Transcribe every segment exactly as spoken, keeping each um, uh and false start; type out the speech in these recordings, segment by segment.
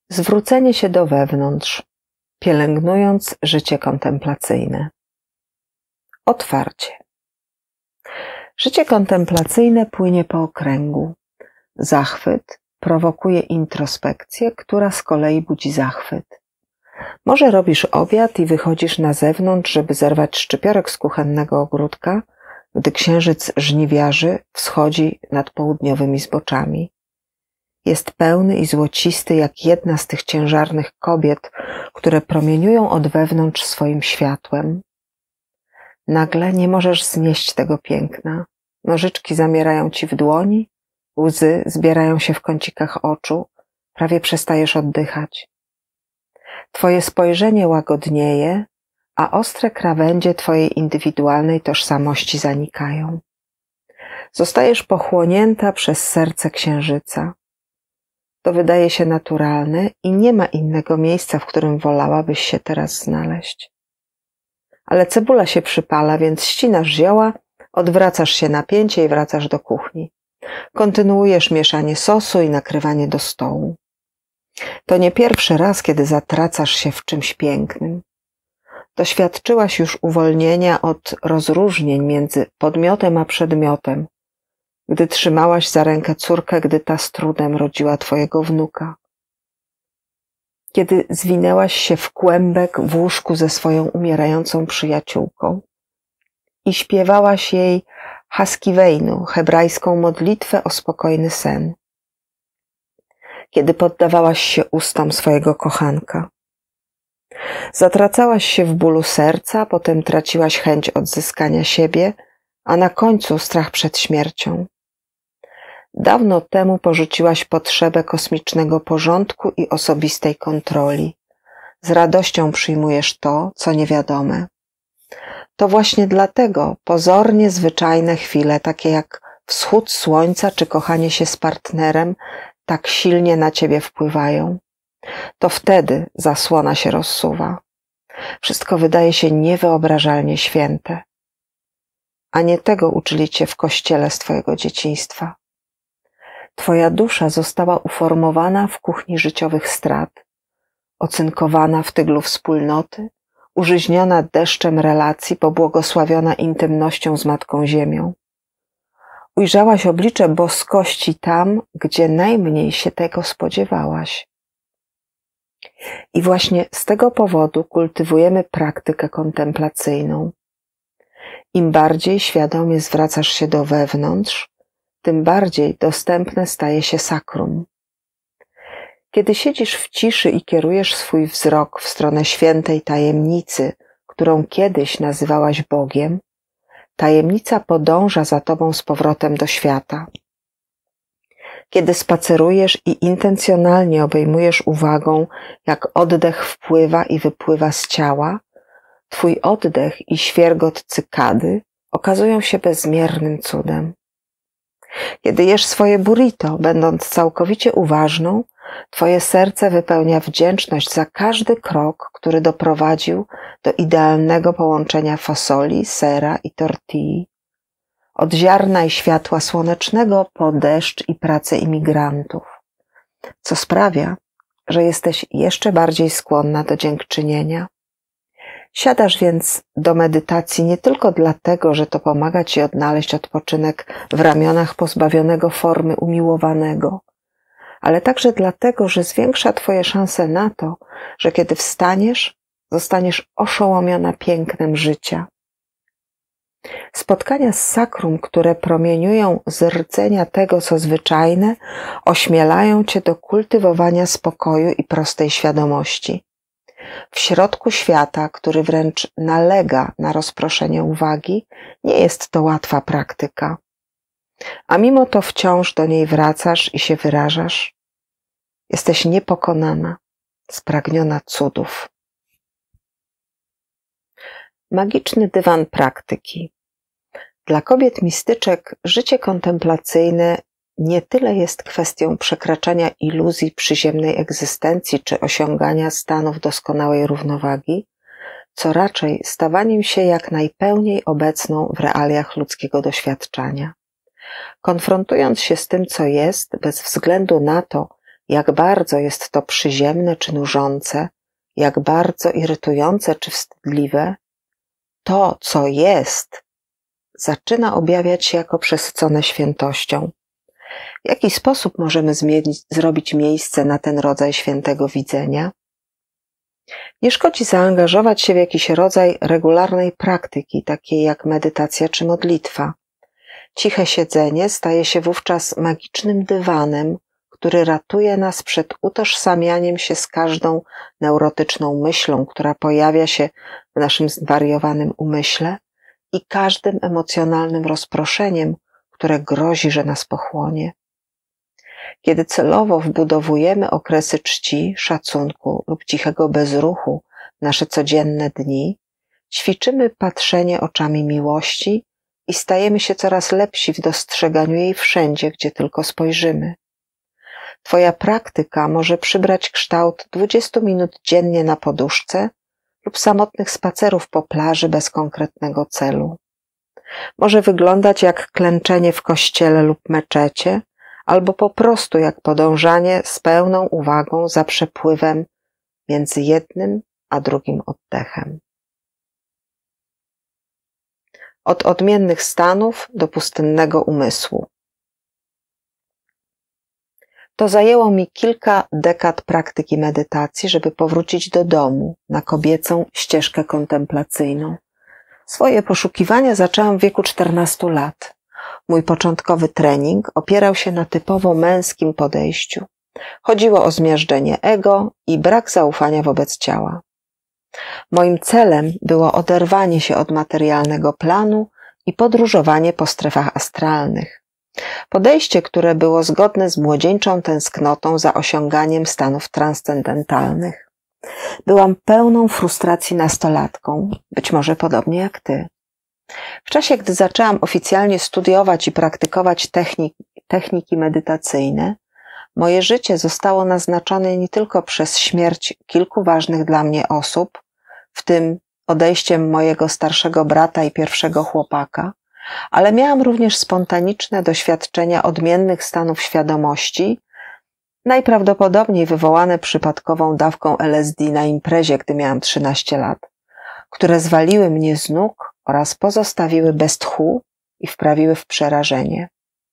Zwrócenie się do wewnątrz, pielęgnując życie kontemplacyjne. Otwarcie. Życie kontemplacyjne płynie po okręgu. Zachwyt prowokuje introspekcję, która z kolei budzi zachwyt. Może robisz obiad i wychodzisz na zewnątrz, żeby zerwać szczypiorek z kuchennego ogródka, gdy księżyc żniwiarzy wschodzi nad południowymi zboczami. Jest pełny i złocisty jak jedna z tych ciężarnych kobiet, które promieniują od wewnątrz swoim światłem. Nagle nie możesz znieść tego piękna. Nożyczki zamierają ci w dłoni, łzy zbierają się w kącikach oczu, prawie przestajesz oddychać. Twoje spojrzenie łagodnieje, a ostre krawędzie twojej indywidualnej tożsamości zanikają. Zostajesz pochłonięta przez serce księżyca. To wydaje się naturalne i nie ma innego miejsca, w którym wolałabyś się teraz znaleźć. Ale cebula się przypala, więc ścinasz zioła, odwracasz się na pięcie i wracasz do kuchni. Kontynuujesz mieszanie sosu i nakrywanie do stołu. To nie pierwszy raz, kiedy zatracasz się w czymś pięknym. Doświadczyłaś już uwolnienia od rozróżnień między podmiotem a przedmiotem, gdy trzymałaś za rękę córkę, gdy ta z trudem rodziła twojego wnuka. Kiedy zwinęłaś się w kłębek w łóżku ze swoją umierającą przyjaciółką i śpiewałaś jej Haskivejnu, hebrajską modlitwę o spokojny sen. Kiedy poddawałaś się ustom swojego kochanka. Zatracałaś się w bólu serca, potem traciłaś chęć odzyskania siebie, a na końcu strach przed śmiercią. Dawno temu porzuciłaś potrzebę kosmicznego porządku i osobistej kontroli. Z radością przyjmujesz to, co niewiadome. To właśnie dlatego pozornie zwyczajne chwile, takie jak wschód słońca czy kochanie się z partnerem, tak silnie na ciebie wpływają. To wtedy zasłona się rozsuwa. Wszystko wydaje się niewyobrażalnie święte. A nie tego uczyli cię w kościele z twojego dzieciństwa. Twoja dusza została uformowana w kuchni życiowych strat, ocynkowana w tyglu wspólnoty, użyźniona deszczem relacji, pobłogosławiona intymnością z Matką Ziemią. Ujrzałaś oblicze boskości tam, gdzie najmniej się tego spodziewałaś. I właśnie z tego powodu kultywujemy praktykę kontemplacyjną. Im bardziej świadomie zwracasz się do wewnątrz, tym bardziej dostępne staje się sakrum. Kiedy siedzisz w ciszy i kierujesz swój wzrok w stronę świętej tajemnicy, którą kiedyś nazywałaś Bogiem, tajemnica podąża za tobą z powrotem do świata. Kiedy spacerujesz i intencjonalnie obejmujesz uwagą, jak oddech wpływa i wypływa z ciała, twój oddech i świergot cykady okazują się bezmiernym cudem. Kiedy jesz swoje burrito, będąc całkowicie uważną, twoje serce wypełnia wdzięczność za każdy krok, który doprowadził do idealnego połączenia fasoli, sera i tortilli, od ziarna i światła słonecznego po deszcz i pracę imigrantów, co sprawia, że jesteś jeszcze bardziej skłonna do dziękczynienia. Siadasz więc do medytacji nie tylko dlatego, że to pomaga ci odnaleźć odpoczynek w ramionach pozbawionego formy umiłowanego, ale także dlatego, że zwiększa twoje szanse na to, że kiedy wstaniesz, zostaniesz oszołomiona pięknem życia. Spotkania z sakrum, które promieniują z rdzenia tego, co zwyczajne, ośmielają cię do kultywowania spokoju i prostej świadomości. W środku świata, który wręcz nalega na rozproszenie uwagi, nie jest to łatwa praktyka. A mimo to wciąż do niej wracasz i się wyrażasz. Jesteś niepokonana, spragniona cudów. Magiczny dywan praktyki. Dla kobiet mistyczek życie kontemplacyjne nie tyle jest kwestią przekraczania iluzji przyziemnej egzystencji czy osiągania stanów doskonałej równowagi, co raczej stawaniem się jak najpełniej obecną w realiach ludzkiego doświadczania. Konfrontując się z tym, co jest, bez względu na to, jak bardzo jest to przyziemne czy nużące, jak bardzo irytujące czy wstydliwe, to, co jest, zaczyna objawiać się jako przesycone świętością. W jaki sposób możemy zmienić, zrobić miejsce na ten rodzaj świętego widzenia? Nie szkodzi zaangażować się w jakiś rodzaj regularnej praktyki, takiej jak medytacja czy modlitwa. Ciche siedzenie staje się wówczas magicznym dywanem, który ratuje nas przed utożsamianiem się z każdą neurotyczną myślą, która pojawia się w naszym zwariowanym umyśle, i każdym emocjonalnym rozproszeniem, które grozi, że nas pochłonie. Kiedy celowo wbudowujemy okresy czci, szacunku lub cichego bezruchu w nasze codzienne dni, ćwiczymy patrzenie oczami miłości i stajemy się coraz lepsi w dostrzeganiu jej wszędzie, gdzie tylko spojrzymy. Twoja praktyka może przybrać kształt dwudziestu minut dziennie na poduszce lub samotnych spacerów po plaży bez konkretnego celu. Może wyglądać jak klęczenie w kościele lub meczecie, albo po prostu jak podążanie z pełną uwagą za przepływem między jednym a drugim oddechem. Od odmiennych stanów do pustynnego umysłu. To zajęło mi kilka dekad praktyki medytacji, żeby powrócić do domu, na kobiecą ścieżkę kontemplacyjną. Swoje poszukiwania zaczęłam w wieku czternastu lat. Mój początkowy trening opierał się na typowo męskim podejściu. Chodziło o zmiażdżenie ego i brak zaufania wobec ciała. Moim celem było oderwanie się od materialnego planu i podróżowanie po strefach astralnych. Podejście, które było zgodne z młodzieńczą tęsknotą za osiąganiem stanów transcendentalnych. Byłam pełną frustracji nastolatką, być może podobnie jak ty. W czasie, gdy zaczęłam oficjalnie studiować i praktykować technik, techniki medytacyjne, moje życie zostało naznaczone nie tylko przez śmierć kilku ważnych dla mnie osób, w tym odejściem mojego starszego brata i pierwszego chłopaka, ale miałam również spontaniczne doświadczenia odmiennych stanów świadomości, najprawdopodobniej wywołane przypadkową dawką L S D na imprezie, gdy miałam trzynaście lat, które zwaliły mnie z nóg oraz pozostawiły bez tchu i wprawiły w przerażenie.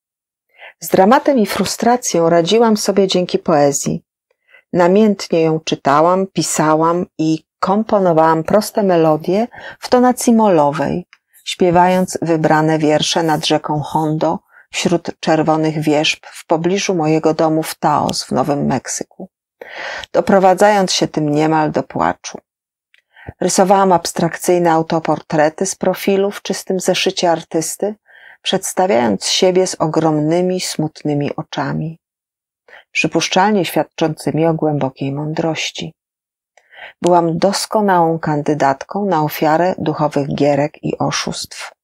Z dramatem i frustracją radziłam sobie dzięki poezji. Namiętnie ją czytałam, pisałam i komponowałam proste melodie w tonacji molowej, śpiewając wybrane wiersze nad rzeką Hondo wśród czerwonych wierzb w pobliżu mojego domu w Taos w Nowym Meksyku, doprowadzając się tym niemal do płaczu. Rysowałam abstrakcyjne autoportrety z profilu w czystym zeszycie artysty, przedstawiając siebie z ogromnymi, smutnymi oczami, przypuszczalnie świadczącymi o głębokiej mądrości. Byłam doskonałą kandydatką na ofiarę duchowych gierek i oszustw.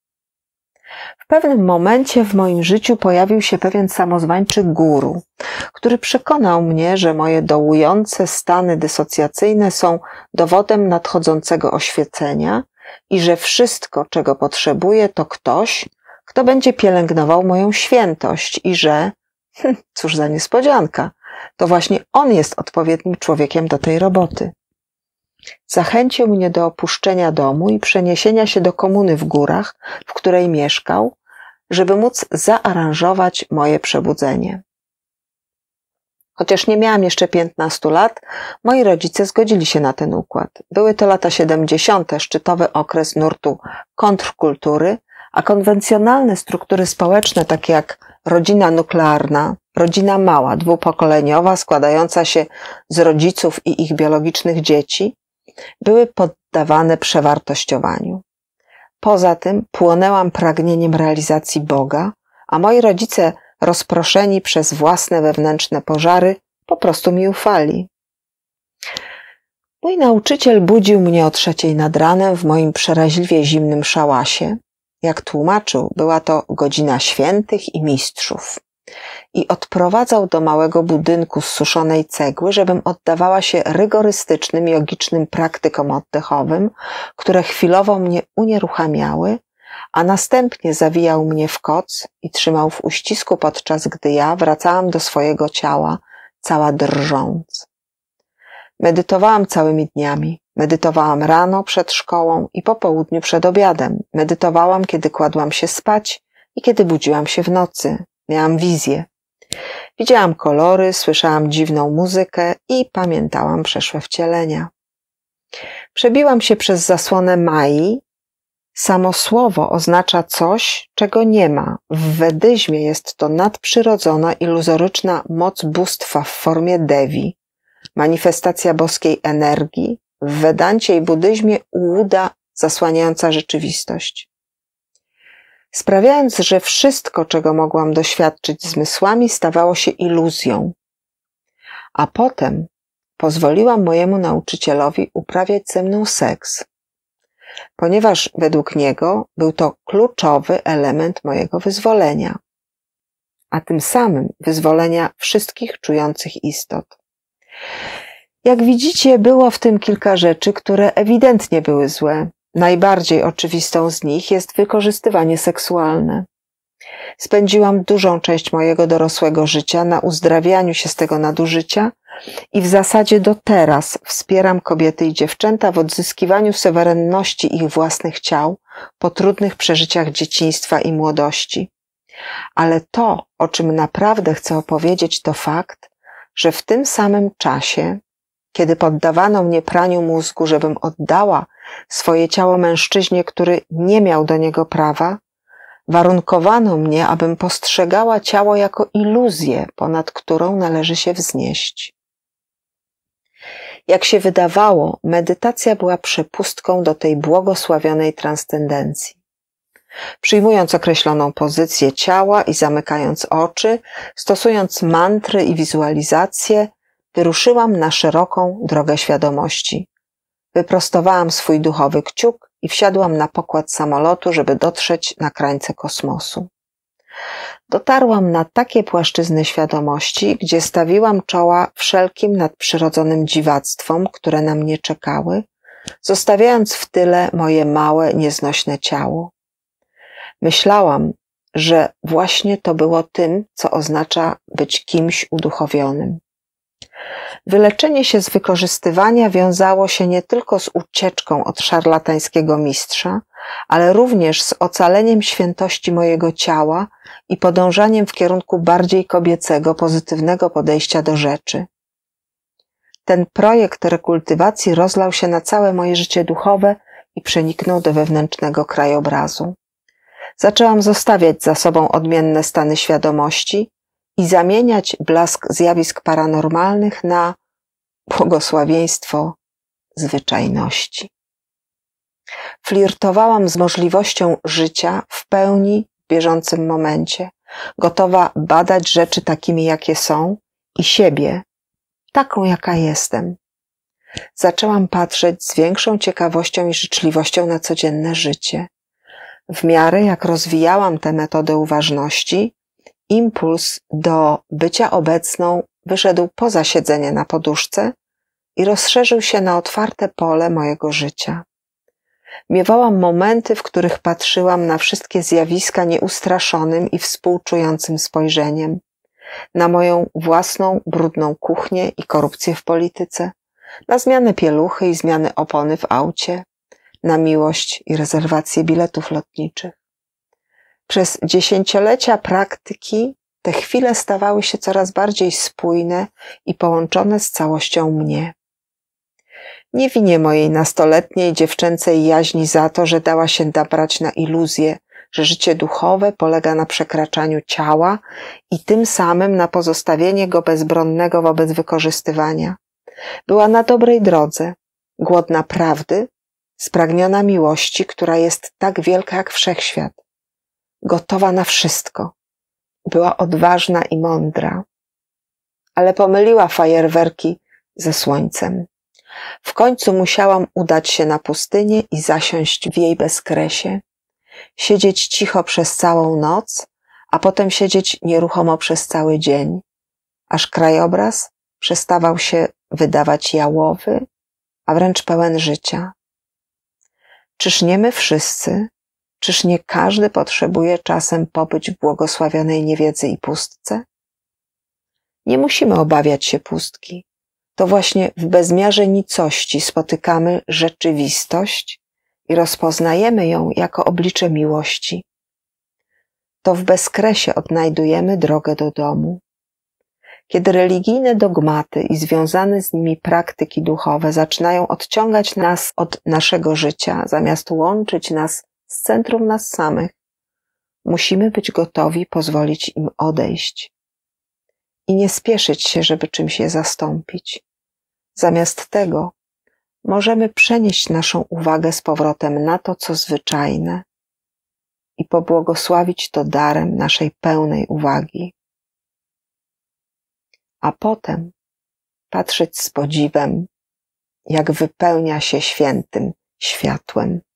W pewnym momencie w moim życiu pojawił się pewien samozwańczy guru, który przekonał mnie, że moje dołujące stany dysocjacyjne są dowodem nadchodzącego oświecenia i że wszystko, czego potrzebuję, to ktoś, kto będzie pielęgnował moją świętość i że, hm, cóż za niespodzianka, to właśnie on jest odpowiednim człowiekiem do tej roboty. Zachęcił mnie do opuszczenia domu i przeniesienia się do komuny w górach, w której mieszkał, żeby móc zaaranżować moje przebudzenie. Chociaż nie miałam jeszcze piętnastu lat, moi rodzice zgodzili się na ten układ. Były to lata siedemdziesiąte, szczytowy okres nurtu kontrkultury, a konwencjonalne struktury społeczne, takie jak rodzina nuklearna, rodzina mała, dwupokoleniowa, składająca się z rodziców i ich biologicznych dzieci, były poddawane przewartościowaniu. Poza tym płonęłam pragnieniem realizacji Boga, a moi rodzice, rozproszeni przez własne wewnętrzne pożary, po prostu mi ufali. Mój nauczyciel budził mnie o trzeciej nad ranem w moim przeraźliwie zimnym szałasie. Jak tłumaczył, była to godzina świętych i mistrzów. I odprowadzał do małego budynku z suszonej cegły, żebym oddawała się rygorystycznym, jogicznym praktykom oddechowym, które chwilowo mnie unieruchamiały, a następnie zawijał mnie w koc i trzymał w uścisku, podczas gdy ja wracałam do swojego ciała cała drżąc. Medytowałam całymi dniami. Medytowałam rano przed szkołą i po południu przed obiadem. Medytowałam, kiedy kładłam się spać i kiedy budziłam się w nocy. Miałam wizję. Widziałam kolory, słyszałam dziwną muzykę i pamiętałam przeszłe wcielenia. Przebiłam się przez zasłonę Mai. Samo słowo oznacza coś, czego nie ma. W wedyzmie jest to nadprzyrodzona, iluzoryczna moc bóstwa w formie Devi, manifestacja boskiej energii, w Wedancie i buddyzmie łuda zasłaniająca rzeczywistość. Sprawiając, że wszystko, czego mogłam doświadczyć zmysłami, stawało się iluzją. A potem pozwoliłam mojemu nauczycielowi uprawiać ze mną seks, ponieważ według niego był to kluczowy element mojego wyzwolenia, a tym samym wyzwolenia wszystkich czujących istot. Jak widzicie, było w tym kilka rzeczy, które ewidentnie były złe. Najbardziej oczywistą z nich jest wykorzystywanie seksualne. Spędziłam dużą część mojego dorosłego życia na uzdrawianiu się z tego nadużycia i w zasadzie do teraz wspieram kobiety i dziewczęta w odzyskiwaniu suwerenności ich własnych ciał po trudnych przeżyciach dzieciństwa i młodości. Ale to, o czym naprawdę chcę opowiedzieć, to fakt, że w tym samym czasie, kiedy poddawano mnie praniu mózgu, żebym oddała swoje ciało mężczyźnie, który nie miał do niego prawa, warunkowano mnie, abym postrzegała ciało jako iluzję, ponad którą należy się wznieść. Jak się wydawało, medytacja była przepustką do tej błogosławionej transcendencji. Przyjmując określoną pozycję ciała i zamykając oczy, stosując mantry i wizualizacje, wyruszyłam na szeroką drogę świadomości. Wyprostowałam swój duchowy kciuk i wsiadłam na pokład samolotu, żeby dotrzeć na krańce kosmosu. Dotarłam na takie płaszczyzny świadomości, gdzie stawiłam czoła wszelkim nadprzyrodzonym dziwactwom, które na mnie czekały, zostawiając w tyle moje małe, nieznośne ciało. Myślałam, że właśnie to było tym, co oznacza być kimś uduchowionym. Wyleczenie się z wykorzystywania wiązało się nie tylko z ucieczką od szarlatańskiego mistrza, ale również z ocaleniem świętości mojego ciała i podążaniem w kierunku bardziej kobiecego, pozytywnego podejścia do rzeczy. Ten projekt rekultywacji rozlał się na całe moje życie duchowe i przeniknął do wewnętrznego krajobrazu. Zaczęłam zostawiać za sobą odmienne stany świadomości i zamieniać blask zjawisk paranormalnych na błogosławieństwo zwyczajności. Flirtowałam z możliwością życia w pełni w bieżącym momencie, gotowa badać rzeczy takimi, jakie są i siebie, taką, jaka jestem. Zaczęłam patrzeć z większą ciekawością i życzliwością na codzienne życie. W miarę jak rozwijałam tę metodę uważności, impuls do bycia obecną wyszedł poza siedzenie na poduszce i rozszerzył się na otwarte pole mojego życia. Miewałam momenty, w których patrzyłam na wszystkie zjawiska nieustraszonym i współczującym spojrzeniem, na moją własną brudną kuchnię i korupcję w polityce, na zmianę pieluchy i zmianę opony w aucie, na miłość i rezerwację biletów lotniczych. Przez dziesięciolecia praktyki te chwile stawały się coraz bardziej spójne i połączone z całością mnie. Nie winię mojej nastoletniej dziewczęcej jaźni za to, że dała się nabrać na iluzję, że życie duchowe polega na przekraczaniu ciała i tym samym na pozostawienie go bezbronnego wobec wykorzystywania. Była na dobrej drodze, głodna prawdy, spragniona miłości, która jest tak wielka jak wszechświat, gotowa na wszystko. Była odważna i mądra, ale pomyliła fajerwerki ze słońcem. W końcu musiałam udać się na pustynię i zasiąść w jej bezkresie, siedzieć cicho przez całą noc, a potem siedzieć nieruchomo przez cały dzień, aż krajobraz przestawał się wydawać jałowy, a wręcz pełen życia. Czyż nie my wszyscy, czyż nie każdy potrzebuje czasem pobyć w błogosławionej niewiedzy i pustce? Nie musimy obawiać się pustki. To właśnie w bezmiarze nicości spotykamy rzeczywistość i rozpoznajemy ją jako oblicze miłości. To w bezkresie odnajdujemy drogę do domu. Kiedy religijne dogmaty i związane z nimi praktyki duchowe zaczynają odciągać nas od naszego życia, zamiast łączyć nas z centrum nas samych, musimy być gotowi pozwolić im odejść i nie spieszyć się, żeby czymś je zastąpić. Zamiast tego możemy przenieść naszą uwagę z powrotem na to, co zwyczajne i pobłogosławić to darem naszej pełnej uwagi. A potem patrzeć z podziwem, jak wypełnia się świętym światłem.